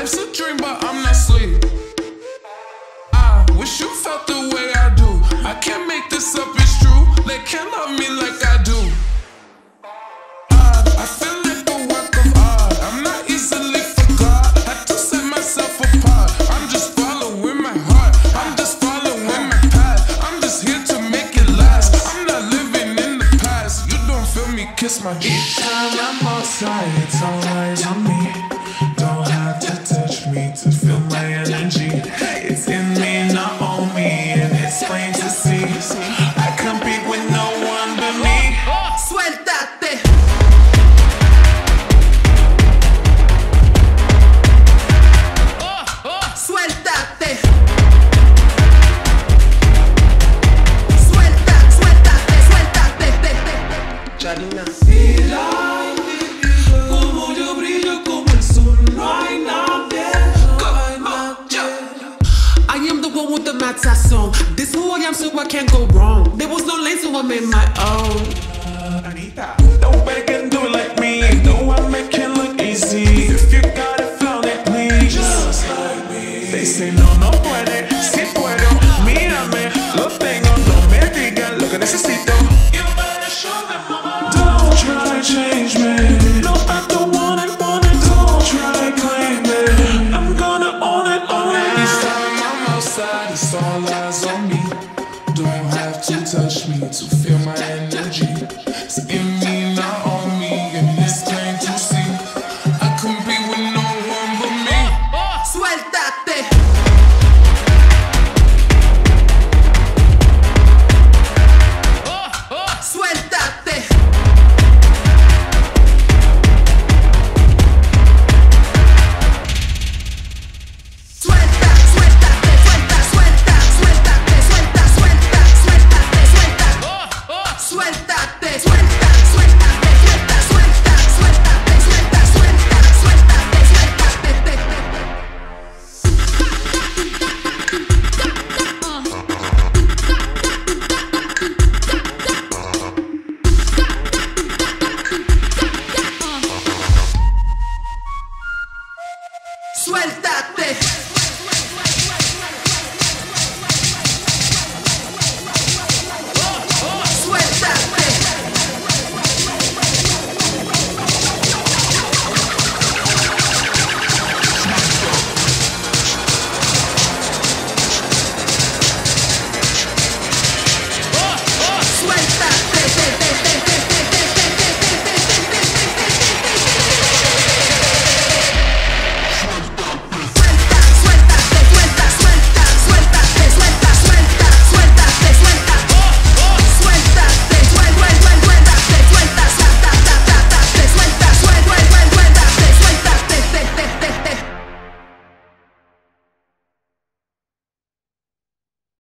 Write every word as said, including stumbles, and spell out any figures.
Life's a dream, but I'm not asleep. I wish you felt the way I do. I can't make this up, it's true. They can't love me like I do. I, I feel like a work of art. I'm not easily forgot. Had to set myself apart. I'm just following my heart. I'm just following my path. I'm just here to make it last. I'm not living in the past. You don't feel me, kiss my each time I'm outside. It's all eyes on me. Don't have to touch me to feel my energy. It's in me, not on me, and it's plain to see. I compete with no one but me. Suéltate. Suéltate. Suelta, suéltate, suéltate. Charina. Como yo brillo como el sol, no hay nadie. I am the one with the Matza song. This who I am, so I can't go wrong. There was no lane, so I made my own. Anita, nobody can do it like me. No, I make it look easy. If you got it, flaunt it, please. Just like me. They say no, no puede, si puedo. Mírame, lo tengo, no me digan lo que necesito. You better show them, mama. Don't try to change me. No, I don't want it, want it. Don't try to claim it. I'm gonna own it, own it. Each time I'm outside, it's all eyes on me. Don't have to touch me to feel my energy. So in